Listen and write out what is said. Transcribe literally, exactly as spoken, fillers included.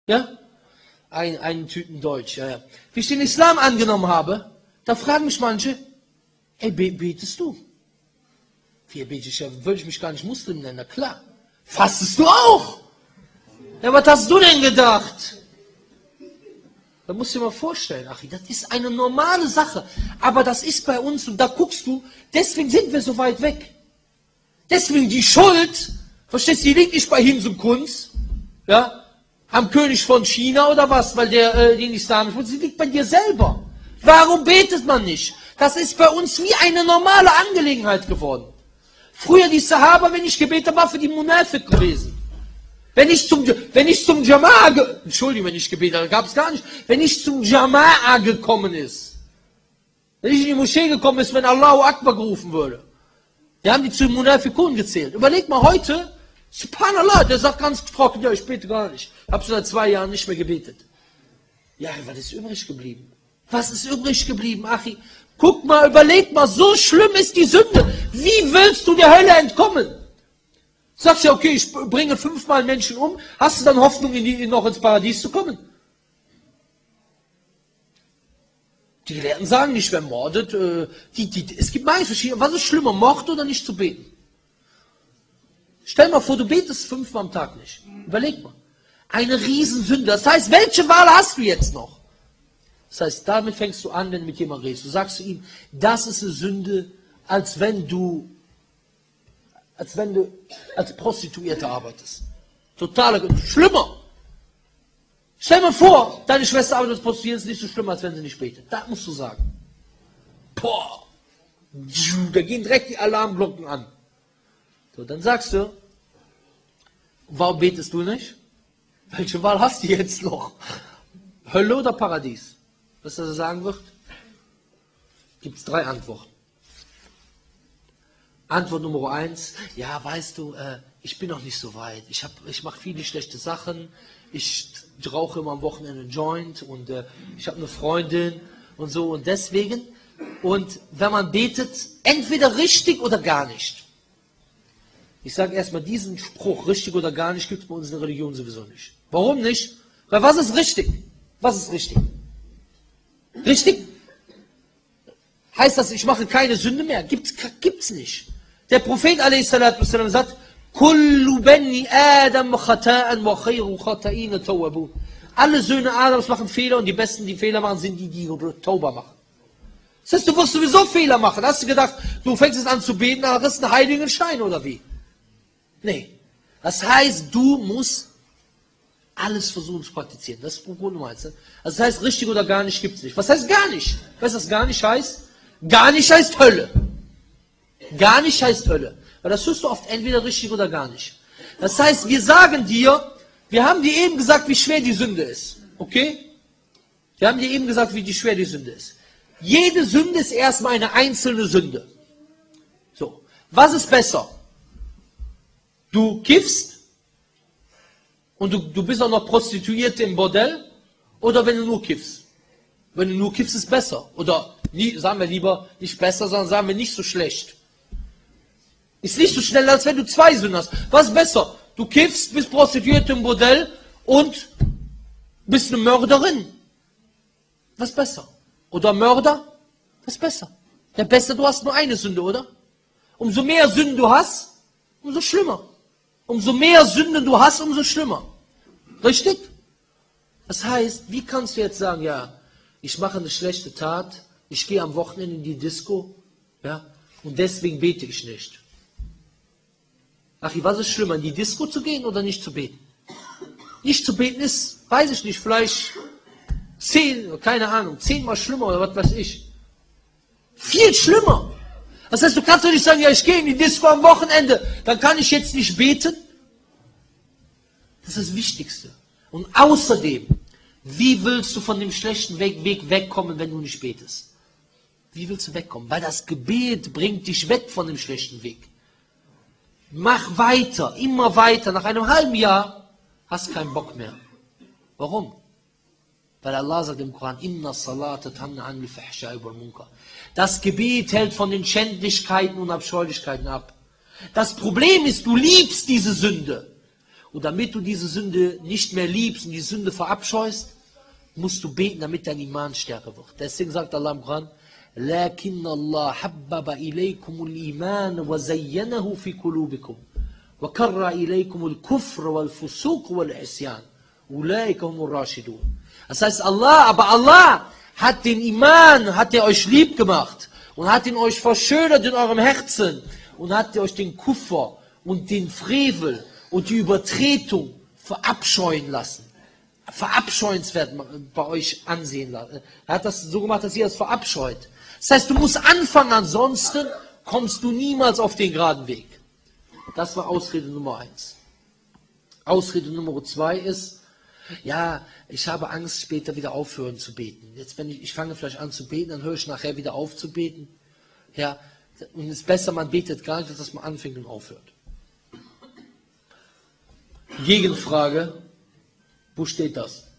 Ja? Ein, einen Tüten Deutsch, ja, ja. Wie ich den Islam angenommen habe, da fragen mich manche, ey, be betest du? Wie bete ich ja, würde ich mich gar nicht Muslim nennen, na klar. Fastest du auch? Ja, was hast du denn gedacht? Da musst du dir mal vorstellen, Achi, das ist eine normale Sache. Aber das ist bei uns, und da guckst du, deswegen sind wir so weit weg. Deswegen die Schuld, verstehst du, die liegt nicht bei Hinsum Kunz, ja, am König von China oder was, weil der äh, den Islam nicht, sie liegt bei dir selber. Warum betet man nicht? Das ist bei uns wie eine normale Angelegenheit geworden. Früher die Sahaba, wenn ich gebetet habe, war für die Munafiq gewesen. Wenn ich zum, wenn ich zum Jama'a, Entschuldigung, wenn ich gebetet habe, gab es gar nicht, wenn ich zum Jama'a gekommen ist, wenn ich in die Moschee gekommen ist, wenn Allahu Akbar gerufen würde, wir haben die zu den Munafiqun gezählt. Überleg mal heute, Subhanallah, der sagt ganz trocken, ja, ich bete gar nicht. Ich habe schon seit zwei Jahren nicht mehr gebetet. Ja, was ist übrig geblieben? Was ist übrig geblieben, Achi? Guck mal, überleg mal, so schlimm ist die Sünde. Wie willst du der Hölle entkommen? Sagst ja, okay, ich bringe fünfmal Menschen um. Hast du dann Hoffnung, in die, noch ins Paradies zu kommen? Die Gelehrten sagen nicht, wer mordet. Äh, die, die, es gibt meist verschiedene. Was ist schlimmer, Mord oder nicht zu beten? Stell mal vor, du betest fünfmal am Tag nicht. Überleg mal. Eine Riesensünde. Das heißt, welche Wahl hast du jetzt noch? Das heißt, damit fängst du an, wenn du mit jemandem redest. Du sagst zu ihm, das ist eine Sünde, als wenn du, als wenn du als Prostituierte arbeitest. Totaler, schlimmer. Stell dir vor, deine Schwester arbeitet als Prostituierte, ist nicht so schlimm, als wenn sie nicht betet. Das musst du sagen. Boah, da gehen direkt die Alarmglocken an. So, dann sagst du, warum betest du nicht? Welche Wahl hast du jetzt noch? Hölle oder Paradies? Was er sagen wird? Gibt es drei Antworten. Antwort Nummer eins, ja, weißt du, äh, ich bin noch nicht so weit. Ich, hab, ich mache viele schlechte Sachen. Ich rauche immer am Wochenende einen Joint und äh, ich habe eine Freundin und so und deswegen. Und wenn man betet, entweder richtig oder gar nicht. Ich sage erstmal, diesen Spruch, richtig oder gar nicht, gibt es bei uns in der Religion sowieso nicht. Warum nicht? Weil was ist richtig? Was ist richtig? Richtig? Heißt das, ich mache keine Sünde mehr? Gibt's, gibt's nicht. Der Prophet a s. sagt, Kullu bani Adam khata'an wa khayru khata'ina tawwabun. Alle Söhne Adams machen Fehler und die besten, die Fehler machen, sind die, die Tauba machen. Das heißt, du wirst sowieso Fehler machen. Hast du gedacht, du fängst jetzt an zu beten, dann kriegst du einen heiligen Schein oder wie? Nee. Das heißt, du musst alles versuchen zu praktizieren. Das ist Punkt Nummer eins. Also das heißt, richtig oder gar nicht gibt es nicht. Was heißt gar nicht? Weißt du, was gar nicht heißt? Gar nicht heißt Hölle. Gar nicht heißt Hölle. Weil das hörst du oft entweder richtig oder gar nicht. Das heißt, wir sagen dir, wir haben dir eben gesagt, wie schwer die Sünde ist. Okay? Wir haben dir eben gesagt, wie die schwer die Sünde ist. Jede Sünde ist erstmal eine einzelne Sünde. So. Was ist besser? Du kiffst und du, du bist auch noch Prostituierte im Bordell oder wenn du nur kiffst? Wenn du nur kiffst, ist besser. Oder nie, sagen wir lieber nicht besser, sondern sagen wir nicht so schlecht. Ist nicht so schnell, als wenn du zwei Sünden hast. Was ist besser? Du kiffst, bist Prostituierte im Bordell und bist eine Mörderin. Was ist besser? Oder Mörder? Was ist besser? Ja, besser, du hast nur eine Sünde, oder? Umso mehr Sünden du hast, umso schlimmer. Umso mehr Sünden du hast, umso schlimmer. Richtig? Das heißt, wie kannst du jetzt sagen, ja, ich mache eine schlechte Tat, ich gehe am Wochenende in die Disco, ja, und deswegen bete ich nicht. Ach, was ist schlimmer, in die Disco zu gehen oder nicht zu beten? Nicht zu beten ist, weiß ich nicht, vielleicht zehn, keine Ahnung, zehnmal schlimmer oder was weiß ich. Viel schlimmer. Das heißt, du kannst doch nicht sagen, ja, ich gehe in die Disco am Wochenende, dann kann ich jetzt nicht beten. Das ist das Wichtigste. Und außerdem, wie willst du von dem schlechten Weg, Weg wegkommen, wenn du nicht betest? Wie willst du wegkommen? Weil das Gebet bringt dich weg von dem schlechten Weg. Mach weiter, immer weiter. Nach einem halben Jahr hast du keinen Bock mehr. Warum? Weil Allah sagt im Koran, Inna salata tanha anil fahsha'i wal munkar. Das Gebet hält von den Schändlichkeiten und Abscheulichkeiten ab. Das Problem ist, du liebst diese Sünde. Und damit du diese Sünde nicht mehr liebst und die Sünde verabscheust, musst du beten, damit dein Iman stärker wird. Deswegen sagt Allah im Koran, لَكِنَّ اللَّهَ حَبَّبَ إِلَيْكُمُ الْإِيمَانَ وَزَيَّنَهُ فِي قُلُوبِكُمْ وَكَرَّ إِلَيْكُمُ الْكُفْرَ وَالْفُسُوقَ وَالْعِصْيَانَ أُولَٰئِكَ هُمُ الرَّاشِدُونَ. Das heißt, Allah, aber Allah hat den Iman, hat er euch lieb gemacht und hat ihn euch verschönert in eurem Herzen und hat euch den Kuffer und den Frevel und die Übertretung verabscheuen lassen. Verabscheuenswert bei euch ansehen lassen. Er hat das so gemacht, dass ihr das verabscheut. Das heißt, du musst anfangen, ansonsten kommst du niemals auf den geraden Weg. Das war Ausrede Nummer eins. Ausrede Nummer zwei ist, ja, ich habe Angst, später wieder aufhören zu beten. Jetzt, wenn ich, ich fange vielleicht an zu beten, dann höre ich nachher wieder auf zu beten. Ja, und es ist besser, man betet gar nicht, als dass man anfängt und aufhört. Gegenfrage, wo steht das?